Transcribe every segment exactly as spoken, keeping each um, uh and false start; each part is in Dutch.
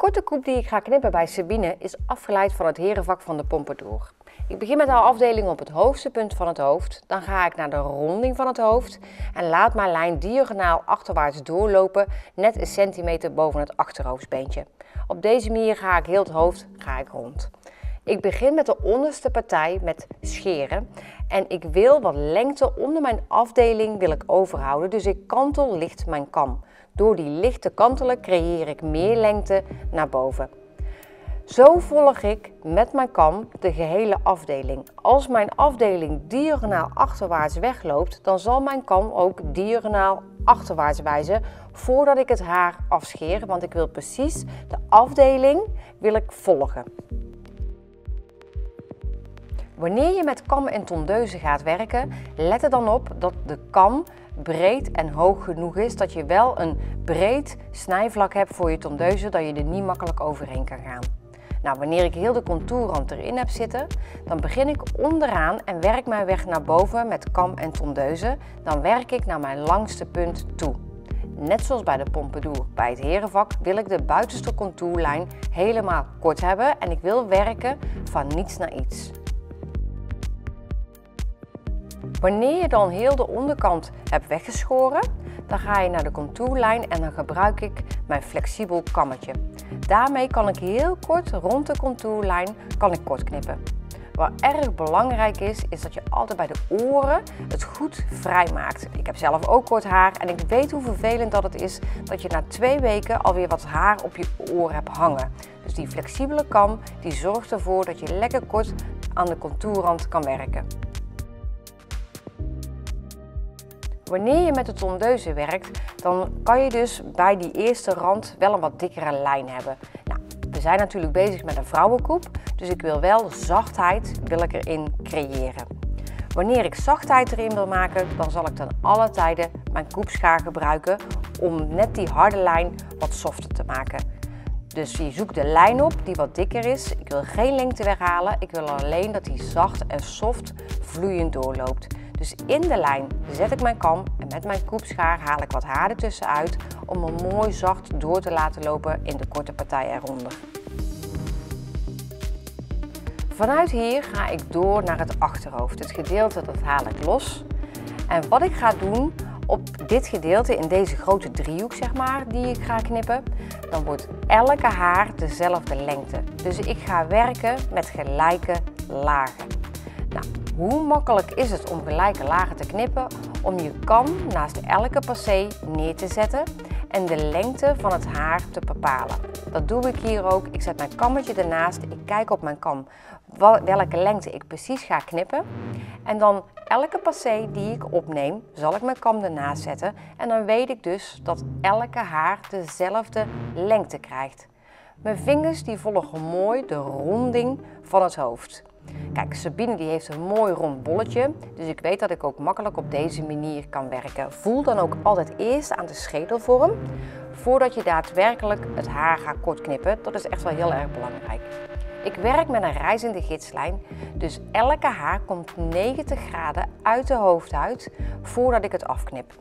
korte koep die ik ga knippen bij Sabine is afgeleid van het herenvak van de Pompadour. Ik begin met haar afdeling op het hoogste punt van het hoofd. Dan ga ik naar de ronding van het hoofd en laat mijn lijn diagonaal achterwaarts doorlopen, net een centimeter boven het achterhoofdsbeentje. Op deze manier ga ik heel het hoofd ga ik rond. Ik begin met de onderste partij met scheren en ik wil wat lengte onder mijn afdeling wil ik overhouden, dus ik kantel licht mijn kam. Door die licht te kantelen creëer ik meer lengte naar boven. Zo volg ik met mijn kam de gehele afdeling. Als mijn afdeling diagonaal achterwaarts wegloopt, dan zal mijn kam ook diagonaal achterwaarts wijzen voordat ik het haar afscheer, want ik wil precies de afdeling wil ik volgen. Wanneer je met kam en tondeuze gaat werken, let er dan op dat de kam breed en hoog genoeg is, dat je wel een breed snijvlak hebt voor je tondeuze, dat je er niet makkelijk overheen kan gaan. Nou, wanneer ik heel de contourrand erin heb zitten, dan begin ik onderaan en werk mijn weg naar boven met kam en tondeuze. Dan werk ik naar mijn langste punt toe. Net zoals bij de Pompadour, bij het herenvak wil ik de buitenste contourlijn helemaal kort hebben en ik wil werken van niets naar iets. Wanneer je dan heel de onderkant hebt weggeschoren, dan ga je naar de contourlijn en dan gebruik ik mijn flexibel kammetje. Daarmee kan ik heel kort rond de contourlijn kan ik kort knippen. Wat erg belangrijk is, is dat je altijd bij de oren het goed vrij maakt. Ik heb zelf ook kort haar en ik weet hoe vervelend dat het is dat je na twee weken alweer wat haar op je oor hebt hangen. Dus die flexibele kam die zorgt ervoor dat je lekker kort aan de contourrand kan werken. Wanneer je met de tondeuze werkt, dan kan je dus bij die eerste rand wel een wat dikkere lijn hebben. Nou, we zijn natuurlijk bezig met een vrouwenkoep, dus ik wil wel zachtheid wil ik erin creëren. Wanneer ik zachtheid erin wil maken, dan zal ik ten alle tijden mijn koepschaar gebruiken om net die harde lijn wat softer te maken. Dus je zoekt de lijn op die wat dikker is. Ik wil geen lengte weghalen, ik wil alleen dat die zacht en soft vloeiend doorloopt. Dus in de lijn zet ik mijn kam en met mijn koepschaar haal ik wat haar ertussen uit om hem mooi zacht door te laten lopen in de korte partij eronder. Vanuit hier ga ik door naar het achterhoofd. Het gedeelte dat haal ik los. En wat ik ga doen op dit gedeelte, in deze grote driehoek zeg maar, die ik ga knippen, dan wordt elke haar dezelfde lengte. Dus ik ga werken met gelijke lagen. Nou, hoe makkelijk is het om gelijke lagen te knippen? Om je kam naast elke passé neer te zetten en de lengte van het haar te bepalen. Dat doe ik hier ook. Ik zet mijn kammetje ernaast, ik kijk op mijn kam welke lengte ik precies ga knippen. En dan elke passé die ik opneem, zal ik mijn kam ernaast zetten. En dan weet ik dus dat elke haar dezelfde lengte krijgt. Mijn vingers die volgen mooi de ronding van het hoofd. Kijk, Sabine die heeft een mooi rond bolletje, dus ik weet dat ik ook makkelijk op deze manier kan werken. Voel dan ook altijd eerst aan de schedelvorm, voordat je daadwerkelijk het haar gaat kort knippen. Dat is echt wel heel erg belangrijk. Ik werk met een rijzende gidslijn, dus elke haar komt negentig graden uit de hoofdhuid voordat ik het afknip.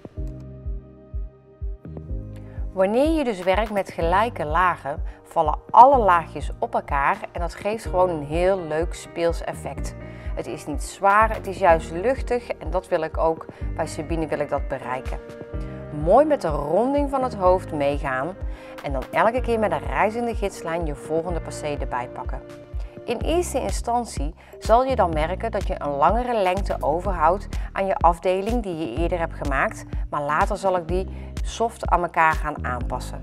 Wanneer je dus werkt met gelijke lagen, vallen alle laagjes op elkaar en dat geeft gewoon een heel leuk speels effect. Het is niet zwaar, het is juist luchtig en dat wil ik ook, bij Sabine wil ik dat bereiken. Mooi met de ronding van het hoofd meegaan en dan elke keer met een rijzende gidslijn je volgende passé erbij pakken. In eerste instantie zal je dan merken dat je een langere lengte overhoudt aan je afdeling die je eerder hebt gemaakt, maar later zal ik die soft aan elkaar gaan aanpassen.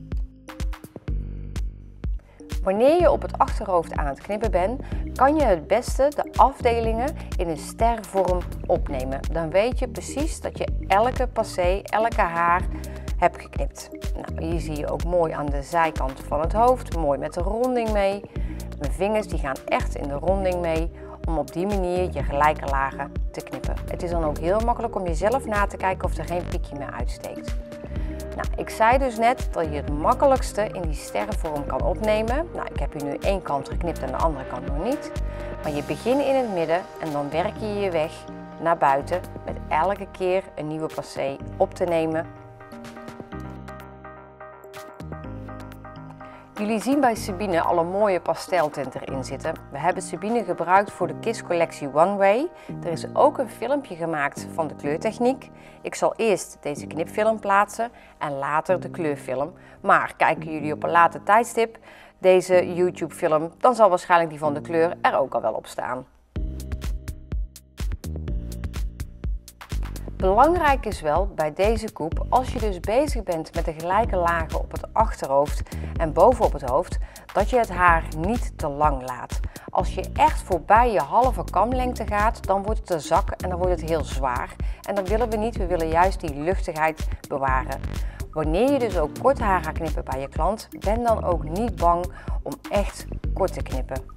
Wanneer je op het achterhoofd aan het knippen bent, kan je het beste de afdelingen in een stervorm opnemen. Dan weet je precies dat je elke passé, elke haar hebt geknipt. Nou, hier zie je ook mooi aan de zijkant van het hoofd, mooi met de ronding mee. Mijn vingers die gaan echt in de ronding mee om op die manier je gelijke lagen te knippen. Het is dan ook heel makkelijk om jezelf na te kijken of er geen piekje meer uitsteekt. Nou, ik zei dus net dat je het makkelijkste in die sterrenvorm kan opnemen. Nou, ik heb hier nu één kant geknipt en de andere kant nog niet. Maar je begint in het midden en dan werk je je weg naar buiten met elke keer een nieuwe passé op te nemen. Jullie zien bij Sabine al een mooie pasteltint erin zitten. We hebben Sabine gebruikt voor de Kiss collectie One Way. Er is ook een filmpje gemaakt van de kleurtechniek. Ik zal eerst deze knipfilm plaatsen en later de kleurfilm. Maar kijken jullie op een later tijdstip deze YouTube film, dan zal waarschijnlijk die van de kleur er ook al wel op staan. Belangrijk is wel bij deze koep, als je dus bezig bent met de gelijke lagen op het achterhoofd en bovenop het hoofd, dat je het haar niet te lang laat. Als je echt voorbij je halve kamlengte gaat, dan wordt het een zak en dan wordt het heel zwaar. En dat willen we niet, we willen juist die luchtigheid bewaren. Wanneer je dus ook kort haar gaat knippen bij je klant, ben dan ook niet bang om echt kort te knippen.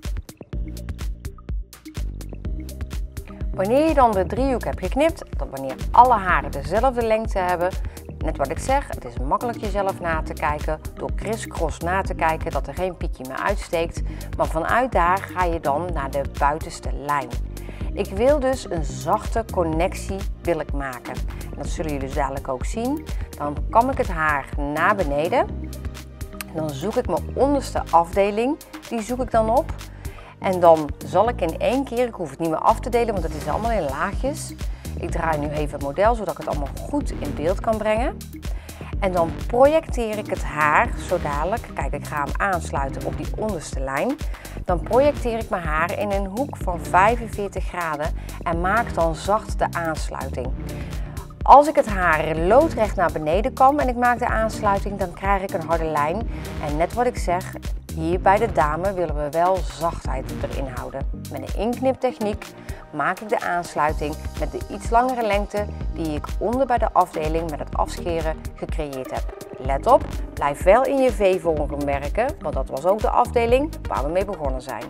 Wanneer je dan de driehoek hebt geknipt, dat wanneer alle haren dezelfde lengte hebben, net wat ik zeg, het is makkelijk jezelf na te kijken, door crisscross na te kijken dat er geen piekje meer uitsteekt, maar vanuit daar ga je dan naar de buitenste lijn. Ik wil dus een zachte connectie wil ik maken. En dat zullen jullie dus dadelijk ook zien. Dan kam ik het haar naar beneden. Dan zoek ik mijn onderste afdeling, die zoek ik dan op. En dan zal ik in één keer, ik hoef het niet meer af te delen, want het is allemaal in laagjes. Ik draai nu even het model, zodat ik het allemaal goed in beeld kan brengen. En dan projecteer ik het haar zo dadelijk, kijk ik ga hem aansluiten op die onderste lijn. Dan projecteer ik mijn haar in een hoek van vijfenveertig graden en maak dan zacht de aansluiting. Als ik het haar loodrecht naar beneden kam en ik maak de aansluiting, dan krijg ik een harde lijn. En net wat ik zeg, hier bij de dame willen we wel zachtheid erin houden. Met een inkniptechniek maak ik de aansluiting met de iets langere lengte die ik onder bij de afdeling met het afscheren gecreëerd heb. Let op, blijf wel in je V-vorm werken, want dat was ook de afdeling waar we mee begonnen zijn.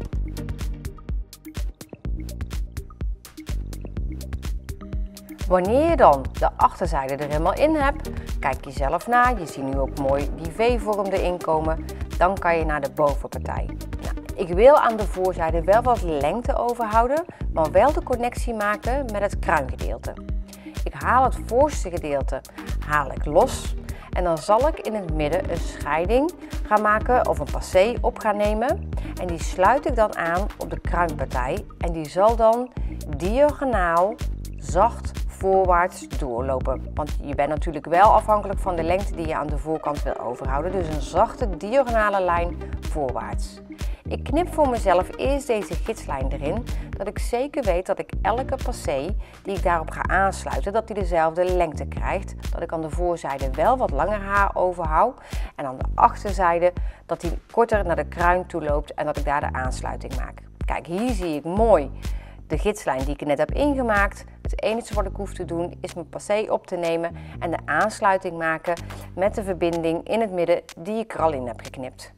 Wanneer je dan de achterzijde er helemaal in hebt, kijk jezelf na, je ziet nu ook mooi die V-vorm erin komen, dan kan je naar de bovenpartij. Nou, ik wil aan de voorzijde wel wat lengte overhouden, maar wel de connectie maken met het kruingedeelte. Ik haal het voorste gedeelte haal ik los en dan zal ik in het midden een scheiding gaan maken of een passé op gaan nemen. En die sluit ik dan aan op de kruinpartij en die zal dan diagonaal zacht voorwaarts doorlopen. Want je bent natuurlijk wel afhankelijk van de lengte die je aan de voorkant wil overhouden. Dus een zachte diagonale lijn voorwaarts. Ik knip voor mezelf eerst deze gidslijn erin, dat ik zeker weet dat ik elke passé die ik daarop ga aansluiten, dat die dezelfde lengte krijgt. Dat ik aan de voorzijde wel wat langer haar overhoud en aan de achterzijde dat die korter naar de kruin toe loopt en dat ik daar de aansluiting maak. Kijk, hier zie ik mooi de gidslijn die ik net heb ingemaakt. Het enige wat ik hoef te doen is mijn passé op te nemen en de aansluiting maken met de verbinding in het midden die ik er al in heb geknipt.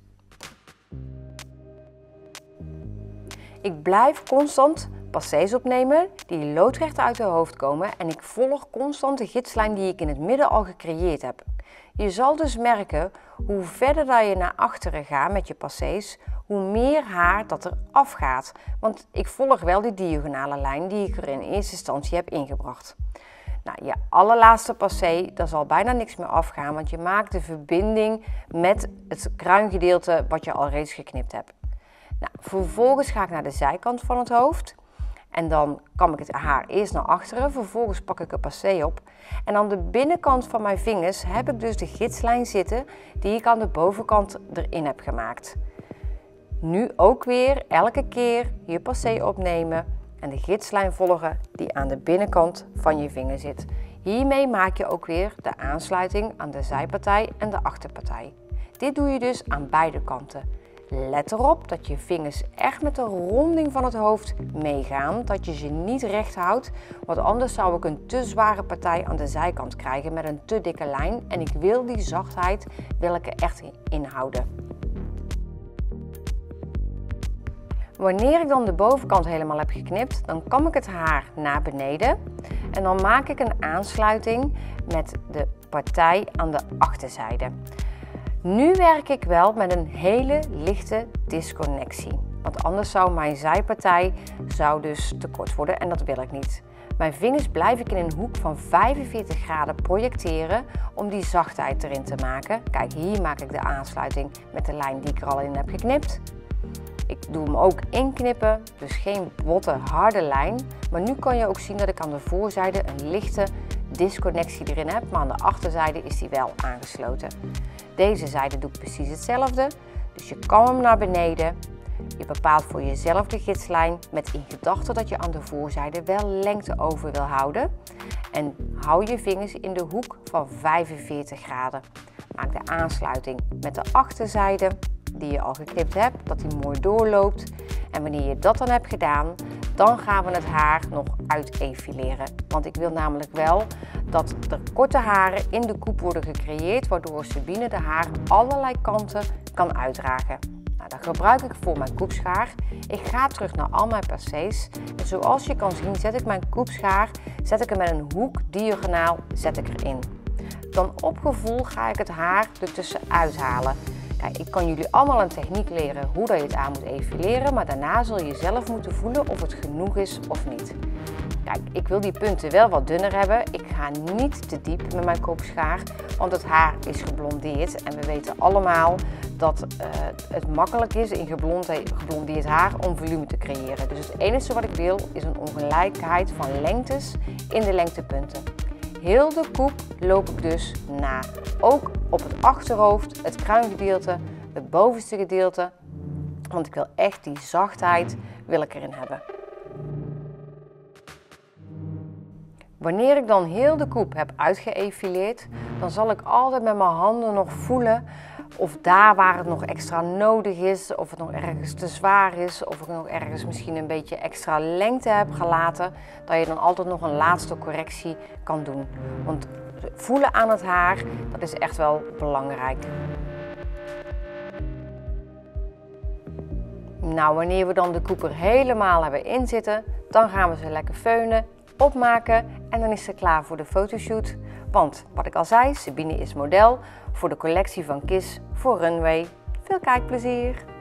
Ik blijf constant passés opnemen die loodrecht uit de hoofd komen en ik volg constant de gidslijn die ik in het midden al gecreëerd heb. Je zal dus merken hoe verder dat je naar achteren gaat met je passés, hoe meer haar dat er afgaat. Want ik volg wel die diagonale lijn die ik er in eerste instantie heb ingebracht. Nou, je allerlaatste passé, daar zal bijna niks meer afgaan, want je maakt de verbinding met het kruingedeelte wat je al reeds geknipt hebt. Nou, vervolgens ga ik naar de zijkant van het hoofd en dan kam ik het haar eerst naar achteren, vervolgens pak ik een passé op en aan de binnenkant van mijn vingers heb ik dus de gidslijn zitten die ik aan de bovenkant erin heb gemaakt. Nu ook weer elke keer je passé opnemen en de gidslijn volgen die aan de binnenkant van je vinger zit. Hiermee maak je ook weer de aansluiting aan de zijpartij en de achterpartij. Dit doe je dus aan beide kanten. Let erop dat je vingers echt met de ronding van het hoofd meegaan, dat je ze niet recht houdt, want anders zou ik een te zware partij aan de zijkant krijgen met een te dikke lijn en ik wil die zachtheid wil ik er echt in houden. Wanneer ik dan de bovenkant helemaal heb geknipt, dan kam ik het haar naar beneden en dan maak ik een aansluiting met de partij aan de achterzijde. Nu werk ik wel met een hele lichte disconnectie, want anders zou mijn zijpartij zou dus te kort worden en dat wil ik niet. Mijn vingers blijf ik in een hoek van vijfenveertig graden projecteren om die zachtheid erin te maken. Kijk, hier maak ik de aansluiting met de lijn die ik er al in heb geknipt. Ik doe hem ook inknippen, dus geen botte harde lijn. Maar nu kan je ook zien dat ik aan de voorzijde een lichte disconnectie erin heb, maar aan de achterzijde is die wel aangesloten. Deze zijde doe ik precies hetzelfde, dus je kan hem naar beneden. Je bepaalt voor jezelf de gidslijn met in gedachte dat je aan de voorzijde wel lengte over wil houden. En hou je vingers in de hoek van vijfenveertig graden. Maak de aansluiting met de achterzijde die je al geknipt hebt, dat die mooi doorloopt. En wanneer je dat dan hebt gedaan, dan gaan we het haar nog uitefileren. Want ik wil namelijk wel dat er korte haren in de koep worden gecreëerd, waardoor Sabine de haar allerlei kanten kan uitdragen. Nou, dat gebruik ik voor mijn koepschaar. Ik ga terug naar al mijn percés. En zoals je kan zien zet ik mijn koepschaar zet ik hem met een hoek diagonaal zet ik erin. Dan op gevoel ga ik het haar ertussen uithalen. Kijk, ik kan jullie allemaal een techniek leren hoe dat je het aan moet efileren, maar daarna zul je zelf moeten voelen of het genoeg is of niet. Kijk, ik wil die punten wel wat dunner hebben. Ik ga niet te diep met mijn koopschaar, want het haar is geblondeerd. En we weten allemaal dat uh, het makkelijk is in geblondeerd haar om volume te creëren. Dus het enige wat ik wil is een ongelijkheid van lengtes in de lengtepunten. Heel de koep loop ik dus na. Ook op het achterhoofd, het kruingedeelte, het bovenste gedeelte. Want ik wil echt die zachtheid wil ik erin hebben. Wanneer ik dan heel de koep heb uitgeëfileerd, dan zal ik altijd met mijn handen nog voelen of daar waar het nog extra nodig is, of het nog ergens te zwaar is, of ik nog ergens misschien een beetje extra lengte heb gelaten, dat je dan altijd nog een laatste correctie kan doen. Want voelen aan het haar, dat is echt wel belangrijk. Nou, wanneer we dan de koep er helemaal hebben inzitten, dan gaan we ze lekker feunen, opmaken en dan is ze klaar voor de fotoshoot. Want wat ik al zei, Sabine is model voor de collectie van Kiss voor Runway. Veel kijkplezier!